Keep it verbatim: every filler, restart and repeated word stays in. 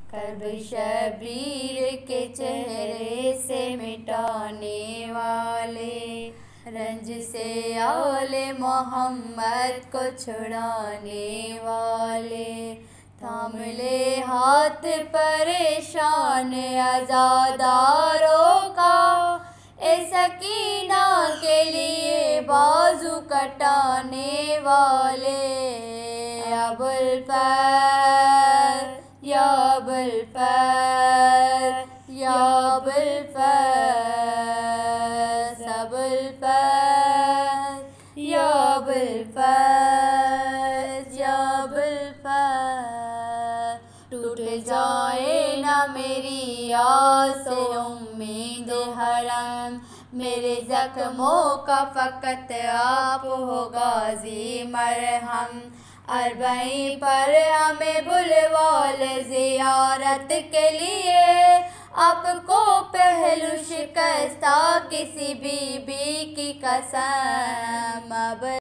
कर्ब शबीर के चेहरे से मिटाने वाले, रंज से आले मोहम्मद को छुड़ाने वाले। थाम ले हाथ परेशान आज़ादारों का, ए सकीना के लिए बाजू कटाने वाले। अबुल फैज़ या अबुल फैज़ या अबुल फैज़, अबुल फैज़ या अबुल फैज़ या अबुल फैज़। टूट जाए ना मेरी आस उम्मीद हरम, मेरे ज़ख्मों का फ़कत आप हो गाज़ी मरहम। अरबईं पर हमें बुलवाल ज़ियारत के लिए, आपको पहलू शिकस्ता किसी बीबी की कसम। अब